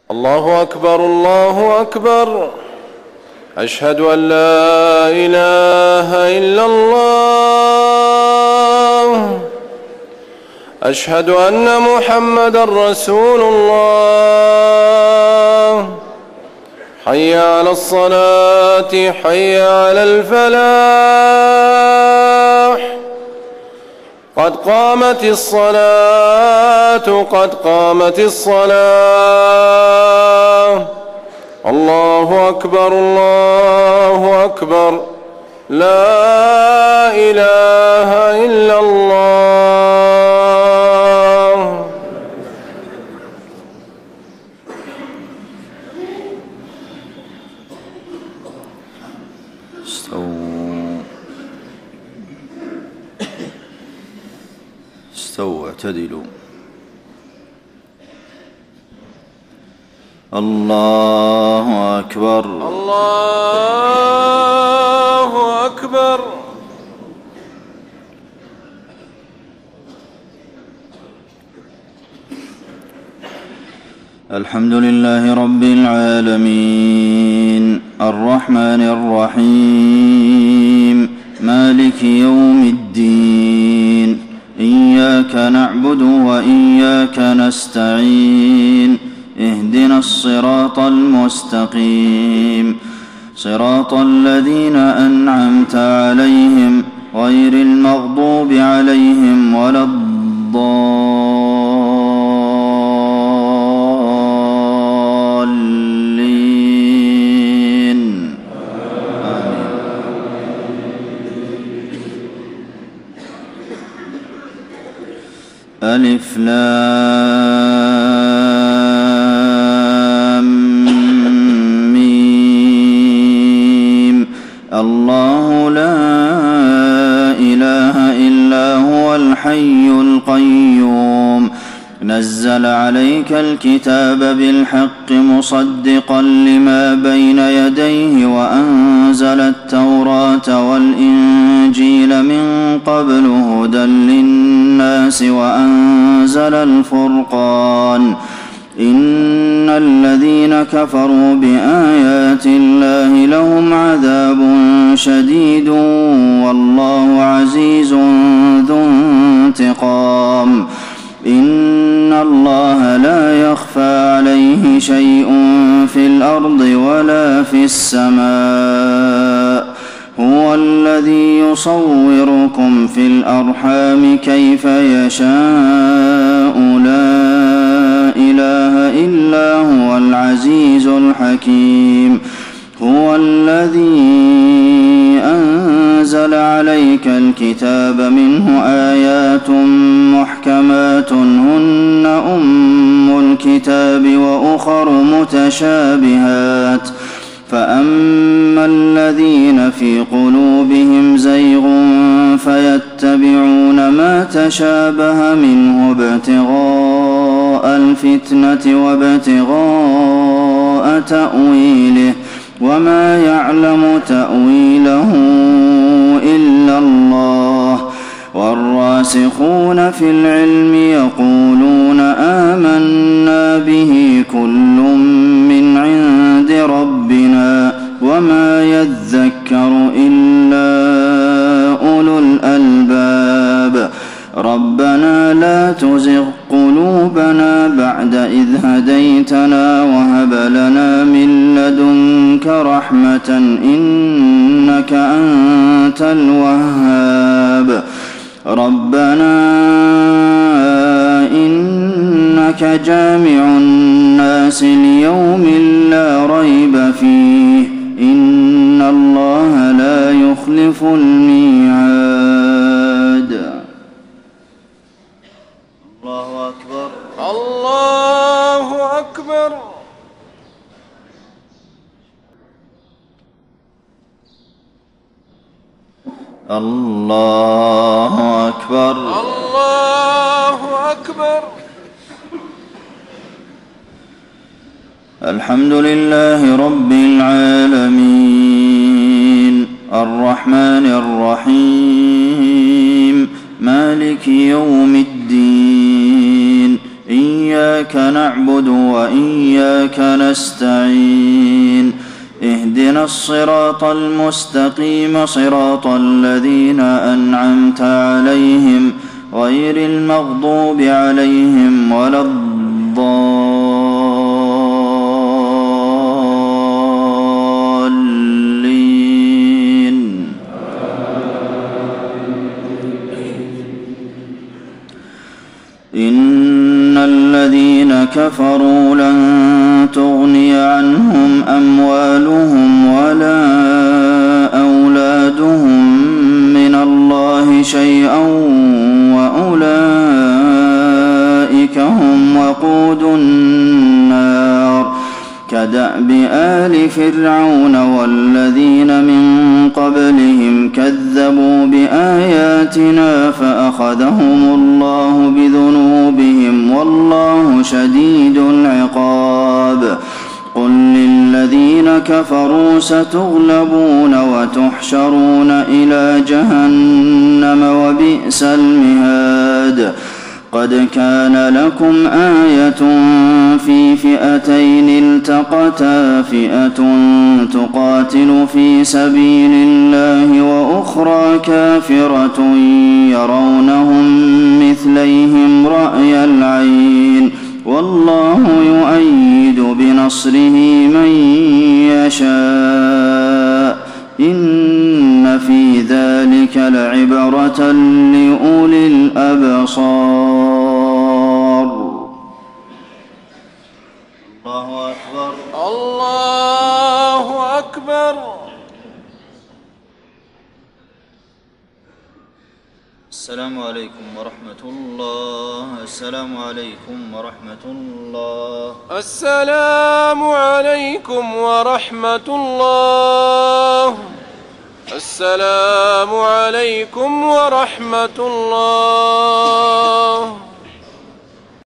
الله أكبر الله أكبر. أشهد أن لا إله إلا الله. أشهد أن محمدا رسول الله. حي على الصلاة حي على الفلاح. قد قامت الصلاة قد قامت الصلاة. الله أكبر الله أكبر. لا إله إلا الله. استووا اعتدلوا. الله أكبر الله أكبر. الحمد لله رب العالمين الرحمن الرحيم مالك يوم الدين. إياك نعبد وإياك نستعين. اهدنا الصراط المستقيم صراط الذين أنعمت عليهم غير المغضوب عليهم ولا الضالين. ألف لام ميم. الله لا إله إلا هو الحي القيوم. نزل عليك الكتاب بالحق مصدقا لما بين يديه وأنزل التوراة والإنجيل من قبل هدى للناس وأنزل الفرقان. إن الذين كفروا بآيات الله لهم عذاب شديد والله عزيز ذو انتقام. إن الله لا يخفى عليه شيء في الأرض ولا في السماء. هو الذي يصوركم في الأرحام كيف يشاء. لا إله إلا هو العزيز الحكيم. هو الذي أنزل عليك الكتاب منه آيات محكمات هن أم الكتاب وأخر متشابهات. فأما الذين في قلوبهم زيغ فيتبعون ما تشابه منه ابتغاء الفتنة وابتغاء تأويله وما يعلم تأويله إلا الله. والراسخون في العلم يقولون آمنا به كل من عند ربنا وما يذكر إلا أولو الألباب. ربنا لا تزغ قلوبنا بعد إذ هديتنا وهب لنا من لدنك رحمة إنك أنت الوهاب. ربنا إنك جامع الناس ليوم لا ريب فيه إن الله لا يخلف الميعاد. الله أكبر الله أكبر. الله أكبر الله أكبر. الحمد لله رب العالمين الرحمن الرحيم مالك يوم الدين. إياك إياك نعبد وإياك نستعين اهدنا الصراط المستقيم صراط الذين أنعمت عليهم غير المغضوب عليهم ولا الضالين. إن الذين كفروا لن تغني عنهم أموالهم ولا أولادهم من الله شيئا وأولئك هم وقود النار كدأب آل فرعون والذين من قبلهم كذبوا بآياتنا فأخذهم الله بذنوبهم والله شديد العقاب. قل للذين كفروا ستغلبون وتحشرون إلى جهنم وبئس المهاد. قد كان لكم آية في فئتين التقتا فئة تقاتل في سبيل الله وأخرى كافرة يرونهم مثليهم رأي العين والله يؤيد بنصره من يشاء إن في ذلك لعبرة لأولي الأبصار. الله أكبر. الله أكبر. السلام عليكم ورحمة الله. السلام عليكم ورحمة الله. السلام عليكم ورحمة الله. السلام عليكم ورحمة الله.